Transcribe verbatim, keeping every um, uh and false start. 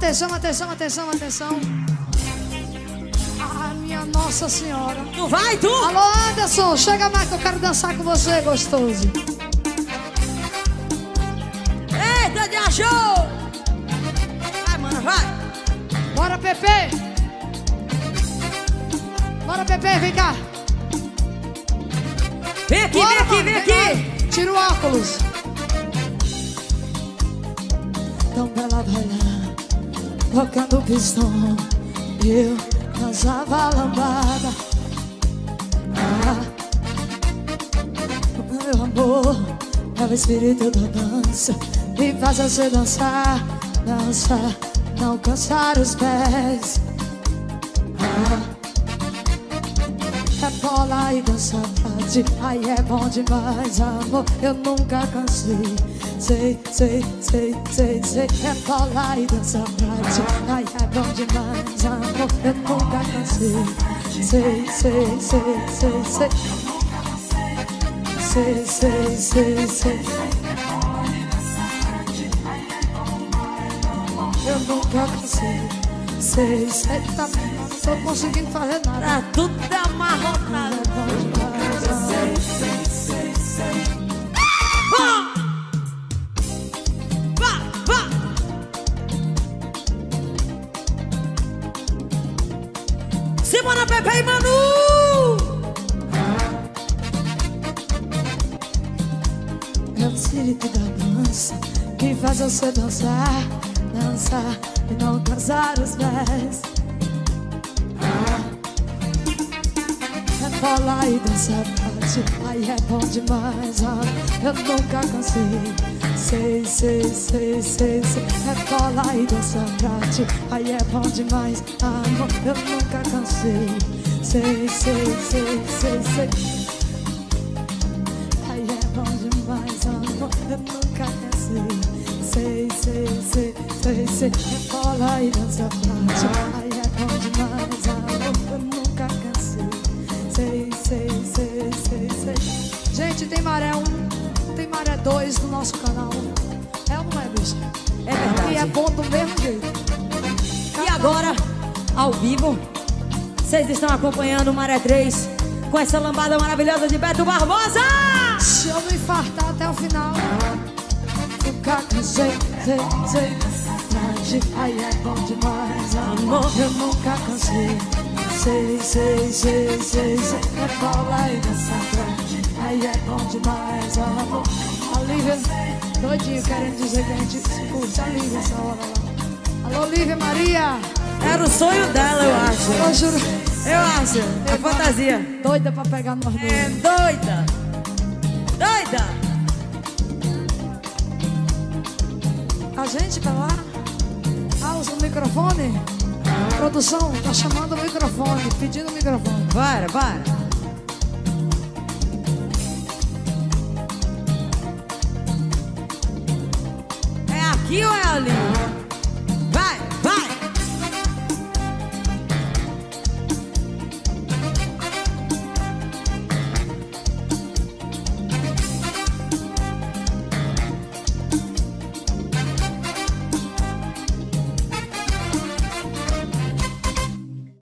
Atenção, atenção, atenção, atenção. Ah, minha Nossa Senhora. Tu vai, tu? Alô, Anderson, chega mais que eu quero dançar com você, gostoso. Eita, dia show! Vai, mano, vai. Bora, Pepe. Bora, Pepe, vem cá. Vem aqui, Bora, vem aqui, mano, vem cá. aqui. Tira o óculos. Tão bela bailando, tocando pistão. Eu dançava lambada. Ah, meu amor, é o espírito da dança. Me faz você dançar, dançar, não cansar os pés. Ah, é bola e dança tarde, ai é bom demais, amor, eu nunca cansei. Sei, sei, sei, sei, sei, é bola e dança tarde, ai é bom demais, amor, eu nunca cansei. Sei, sei, sei, sei, sei, sei, sei, sei, sei. Eu nunca cansei. Sei, sei, tá, não tô conseguindo fazer nada. Tá tudo amarrotado. Vá, vá. Simona, Pepe e Manu. É o espírito da dança que faz você dançar, dançar e não cansar os pés. É bola e dança parte, ai é bom demais, amor, eu nunca cansei. Sei, sei, sei, sei, sei, é bola e dança parte, ai é bom demais, amor, eu nunca cansei. Sei, sei, sei, sei, sei, ai é bom demais, amor, eu nunca cansei. Sei, sei, sei, sei, sei, é bola e dança parte, ai é bom demais, amor, eu nunca cansei. Sei, sei, sei, sei, sei. Gente, tem Maré um, tem Maré dois no nosso canal. É ou não é, bicho? É verdade. E é bom do mesmo jeito. E agora, ao vivo, vocês estão acompanhando o Maré três com essa lambada maravilhosa de Beto Barbosa. Se eu não infartar até o final, nunca cansei, sei, sei. Tarde, ai é bom demais, amor, eu nunca cansei. Sei, sei, sei, sei, sei, é bola e dança tarde, ai é bom demais, amor. A Lívia, doidinho, querendo dizer que a gente curte a Lívia essa hora lá. Alô, Lívia Maria. Era o sonho dela, eu acho. Eu juro. Eu acho, é fantasia. Doida pra pegar nós dois. É doida. Doida. A gente vai lá. Ah, usa o microfone. Produção, tá chamando o microfone, pedindo o microfone. Bora, bora.